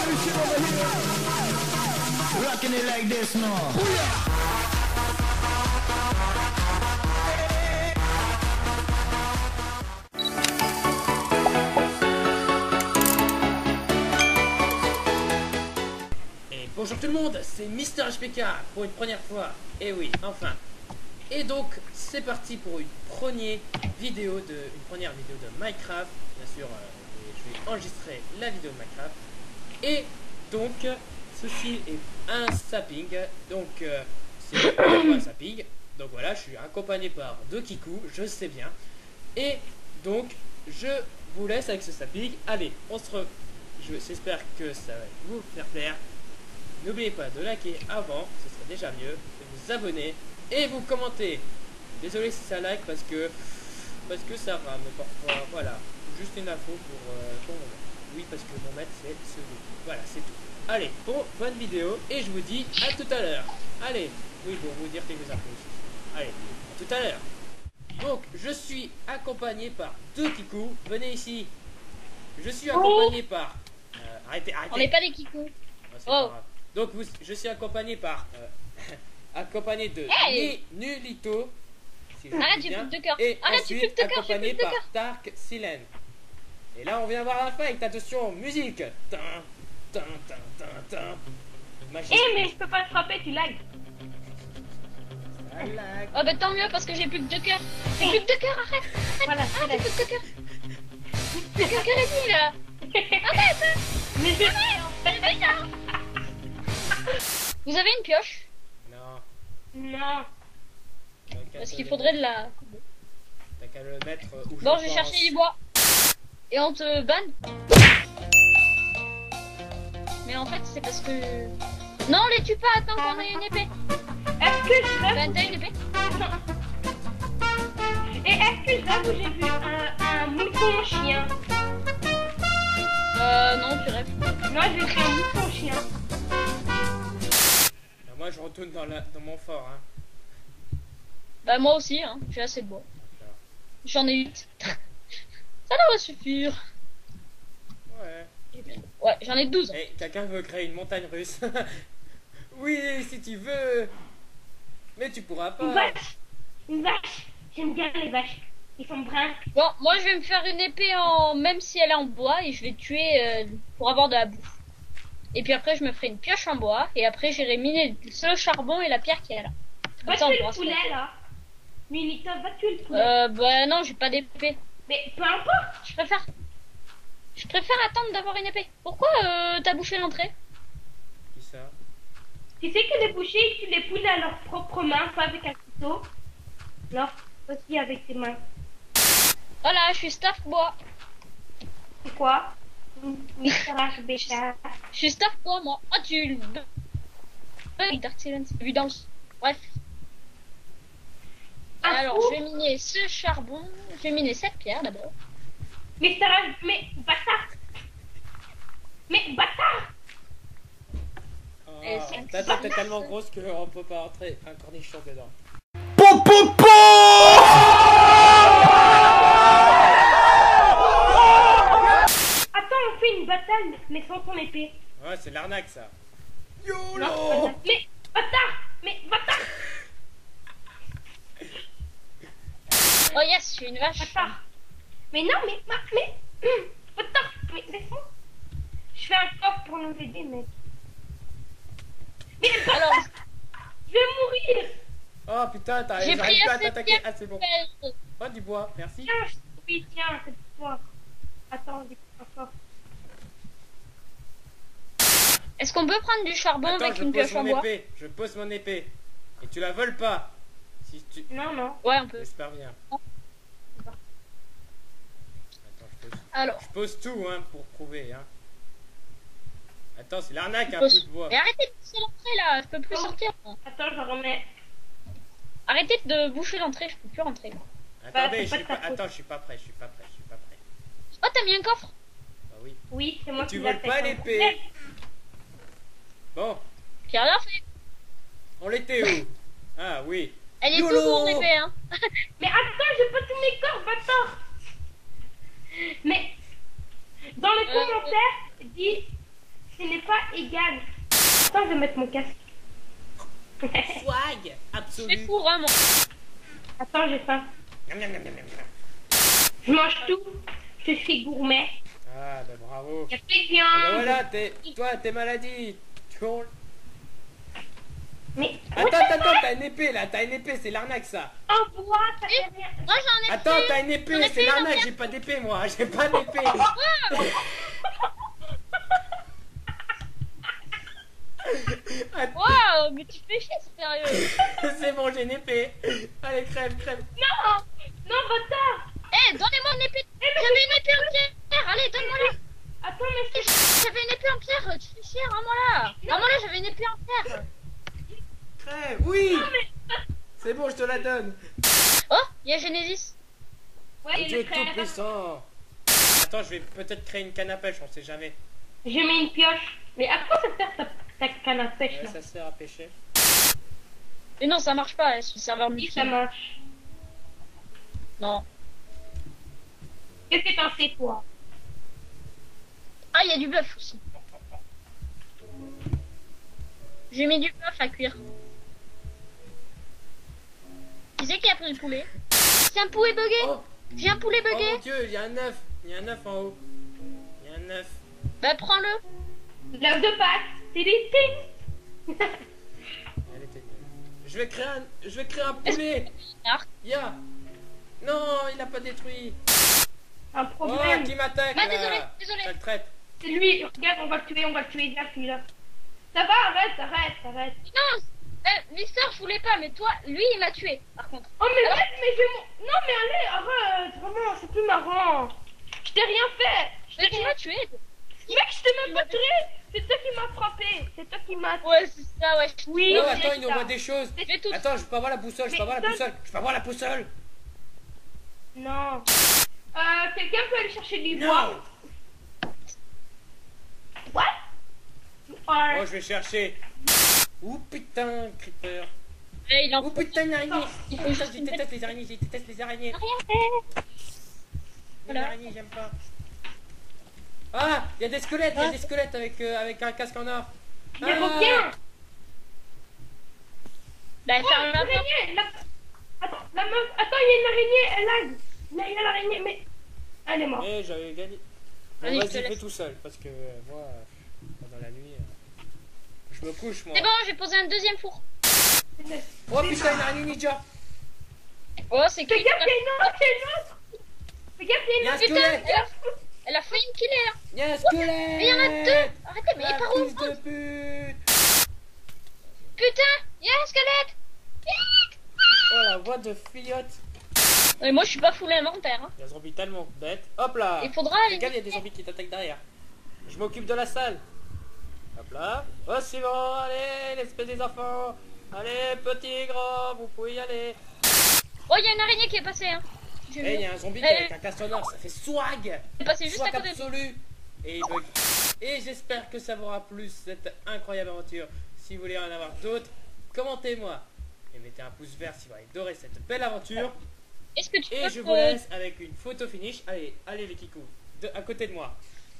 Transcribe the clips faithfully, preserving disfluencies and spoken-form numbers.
Rocking it like this now. Et bonjour tout le monde, c'est Mister H P K pour une première fois. Et oui, enfin. Et donc, c'est parti pour une première vidéo de, une première vidéo de Minecraft. Bien sûr, euh, je vais enregistrer la vidéo de Minecraft. Et donc, ceci est un sapping. Donc, euh, c'est un sapping. Donc voilà, je suis accompagné par deux Kikou, je sais bien. Et donc, je vous laisse avec ce sapping. Allez, on se re... J'espère que ça va vous faire plaire. N'oubliez pas de liker avant, ce serait déjà mieux. De vous abonner et vous commentez. Désolé si ça like parce que parce que ça rame parfois. Voilà, juste une info pour euh, pour mon maître. Oui, parce que mon maître c'est celui. Voilà, c'est tout. Allez, bon, bonne vidéo et je vous dis à tout à l'heure. Allez, oui, pour vous dire quelques infos aussi. Allez, à tout à l'heure. Donc, je suis accompagné par deux Kikou. Venez ici. Je suis accompagné par. Euh, arrêtez, arrêtez. On n'est pas des Kikou. Oh, c'est Oh. pas grave. Donc, vous, je suis accompagné par. Euh, accompagné de Hey. Nulito. Si je Arrête, dis j'ai bien, plus de cœur. et Arrête, j'ai plus ensuite de cœur, j'ai accompagné plus de par cœur. Dark Silen. Et là, on vient voir un fight. Attention, musique. Tin, tin, tin, tin, tin. Magie. Eh mais je peux pas te frapper, tu lag. Ça lag. Oh bah tant mieux parce que j'ai plus que deux cœurs. J'ai plus que deux cœurs, arrête. Voilà, Ah, c'est j'ai plus que deux cœurs. J'ai plus que deux là. Arrête. Mais je... Arrête, arrête. Vous avez une pioche? Non. Non. T'as qu'à Parce te qu'il le faudrait mettre- de la... T'as qu'à le mettre où Bon, je je vais pense. chercher du bois. Et on te banne. Mais en fait, c'est parce que... Non, les tue pas, attends qu'on ait une épée. Est-ce que je rêve Ben, t'as une épée? Et est-ce que je rêve où j'ai vu un, un mouton chien? Euh, non, tu rêves. Moi j'ai vu un mouton chien. Ben, moi, je retourne dans, la, dans mon fort. Hein. Bah, moi aussi, hein. J'ai assez de bois. J'en ai huit. Ça devrait suffire. Ouais. Ouais, j'en ai douze. Hey, quelqu'un veut créer une montagne russe? Oui, si tu veux. Mais tu pourras Une pas. vache. Une vache. J'aime bien les vaches. Ils sont bruns. Bon, moi je vais me faire une épée en... Même si elle est en bois et je vais tuer euh, pour avoir de la bouffe. Et puis après je me ferai une pioche en bois et après j'irai miner le charbon et la pierre qui est là. Comme Va ça on tuer pourra le se poulet faire. là. Milita, va tuer le poulet. Euh, bah non, j'ai pas d'épée. Mais peu importe. Je préfère... Je préfère attendre d'avoir une épée. Pourquoi euh, t'as bouché l'entrée? Qui ça? Tu sais que les bouchers ils tuent les poulets à leurs propres mains, pas avec un couteau. Non, aussi avec tes mains. Voilà, je suis staff bois. C'est quoi? Mister H B K. Je suis staff bois moi. Oh tu... le- Oui, Dark Silence, évidence. Bref. Un Alors fou. je vais miner ce charbon. Je vais miner cette pierre d'abord. Mister H, mais bâtard. Mais bâtard. Et Oh, c'est- ta tête est tellement grosse qu'on peut pas rentrer un cornichon dedans. Po, po, po. Attends, on fait une bataille, mais sans ton épée. Ouais, c'est de l'arnaque ça. Non, YOLO. mais bâtard. Mais bâtard. Oh yes, je suis une vache. Bâtard. Mais non, mais ma- mais hum, bâtard. Mais laisse-moi. Je fais un coffre pour nous aider, mec. Mais bâtard, Alors, je vais mourir. Oh putain, t'as- j'ai j'arrive pris pas à assez de t'attaquer. pierre. Ah, c'est bon. Oh, du bois, merci. Tiens, je... oui, tiens, c'est pour toi. Attends, j'ai pas fort. Est-ce qu'on peut prendre du charbon Attends, avec je une pose pioche en mon bois? épée. Je pose mon épée. Et tu la voles pas. Si tu... Non, non. Ouais, on peut. J'espère bien. Non. Attends, je pose... Alors, je pose tout, hein, pour prouver, hein. Attends, c'est l'arnaque, un pose- bout de bois. mais arrêtez de boucher l'entrée là, je peux plus Oh. sortir. Attends, je remets. Arrêtez de boucher l'entrée, je peux plus rentrer. moi. Attendez, c'est je pas suis de ta pas... faute. Attends, je suis pas prêt, je suis pas prêt, je suis pas prêt. Oh, t'as mis un coffre? Bah oui. Oui, c'est moi Tu qui voles l'ai pas fait. l'épée. Bon, J'ai rien fait. on l'était où? Ah oui. Elle est YOLO. toujours mon épée, hein. Mais attends, j'ai pas tous mes corps, bâtard. Mais dans les Euh, commentaires, dis ce n'est pas égal. Attends, je vais mettre mon casque. Swag C'est absolu. fou, vraiment. Attends, j'ai faim. Miam, miam, miam, miam, miam. Je mange tout. Je suis gourmet. Ah bah bravo. Il y a plus de Ah bah viande. voilà, t'es, toi, t'es maladie. Tu con- Mais Attends, attends, attends, t'as une épée là, t'as une épée, c'est l'arnaque ça. en bois, ça fait rien. Moi, j'en ai Attends, plus. t'as une J'en épée, ai c'est plus, l'arnaque, j'en ai- j'ai pas d'épée moi, j'ai pas d'épée. Attends, Waouh, mais tu fais chier, sérieux. c'est bon, j'ai une épée. Allez, crève, crève. Non, non, va-t'en. Eh, donnez-moi une épée. J'avais une épée en pierre. Allez, donne-moi-la. Attends, mais c'est... J'avais une épée en pierre. Tu fais chier, rends-moi-la. Rends-moi-la, j'avais une épée en pierre. Crève, oui. C'est bon, je te la donne. Oh, il y a Genesis. Ouais, Le il Dieu est très... tout puissant. Attends, je vais peut-être créer une canne à pêche, on sait jamais. Je mets une pioche. Mais à quoi ça sert ta, ta canne à pêche Ouais, là? ça sert à pêcher. Mais non, ça marche pas, c'est le serveur Si ça multi. marche. Non. Qu'est-ce que t'en sais toi? Ah, il y a du bœuf aussi. J'ai mis du bœuf à cuire. Qui c'est qui a pris le poulet? C'est un poulet bugué. Oh, J'ai un poulet oh bugué. mon dieu, il y a un œuf. Il y a un œuf en haut. Il y a un œuf. Bah, prends-le. L'œuf de Pâques. C'est des things. Elle était nulle. Je vais créer un, je vais créer un poulet. Arc. Ya. Non, il a pas détruit. Un Oh, problème. qui m'attaque Ah, là. désolé, désolé. Ça le traite. C'est lui. Regarde, on va le tuer, on va le tuer. Viens, celui-là. Ça va, arrête, arrête, arrête. Non, eh, Mister, je voulais pas, mais toi, lui, il m'a tué, par contre. Oh, mais arrête, mais je... mon- Non, mais allez, arrête. Vraiment, c'est plus marrant. Je t'ai rien fait. Je Mais t'ai tu rien... m'as tué. Mec, je t'ai même pas tué. C'est toi qui m'as frappé. C'est toi qui m'as... Ouais, c'est ça, ouais. Oui. Oh, c'est attends, il nous ça. voit des choses. Fais tout. Attends, je peux avoir la boussole, je peux Mais avoir la donne- boussole. Je peux avoir la boussole. Non. Euh, quelqu'un peut aller chercher du Non. bois. What? Oh, je vais chercher. Ouh putain, creeper. Eh, il en Ouh putain, une araignée. Il faut Je juste une déteste les araignées, je déteste les araignées. rien fait. Les Voilà. araignées, j'aime pas. Ah, il y a des squelettes, il y a des squelettes avec, euh, avec un casque en or. Il y a Ah. aucun. Bah, Oh, ferme la porte. l'araignée. La... Attends, la meuf. Attends, il y a une araignée. Elle lag. Là, il y a l'araignée, mais... Elle est morte. Eh, j'avais gagné. Bon, Vas-y, je vas-y, te fais laisse. tout seul, parce que euh, moi, euh, pendant la nuit, euh, je me couche, moi. C'est bon, j'ai posé un deuxième four. Oh putain, une araignée ninja. Oh, c'est Fais qui gaffe, il y a une autre, il y a une autre. Fais gaffe, il y Il y a a un une autre. squelette. elle a, elle a failli me killer, là. Il y a un squelette. Mais il y en a deux. Arrêtez, mais il La est par où? fils de pute. Putain, il y a un squelette. Vite. Oh la voix de filiote. Mais moi, je suis pas full inventaire. Hein. Il y a un zombie tellement bête. Hop là. Il faudra aller. Regarde, il y a des zombies qui t'attaquent derrière. Je m'occupe de la salle. Hop là. Oh, c'est bon, allez, l'espèce des enfants. Allez, petit, grand, vous pouvez y aller. Oh, il y a une araignée qui est passée. Hein. Je Eh, il y a un zombie qui Eh, est avec un casque en or, ça fait swag. est passé juste à Swag côté de nous. absolu. Et il bug. Et j'espère que ça vous aura plu cette incroyable aventure. Si vous voulez en avoir d'autres, commentez-moi. Et mettez un pouce vert si vous avez adoré cette belle aventure. Est-ce que tu Et peux je me- vous laisse avec une photo finish. Allez, allez les kikous, de, à côté de moi.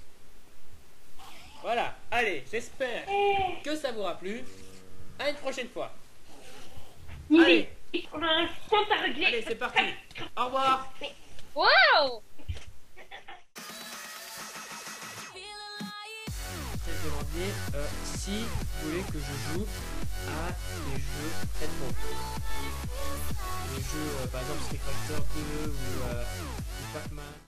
Voilà, allez, j'espère Eh, que ça vous aura plu. À une prochaine fois. il Allez. est- On a un compte à régler. Allez, c'est parti. Au revoir. Waouh. Je vais demander euh, si vous voulez que je joue à des jeux rétro. Des jeux, euh, par exemple Street Fighter deux ou, euh, ou Pac-Man.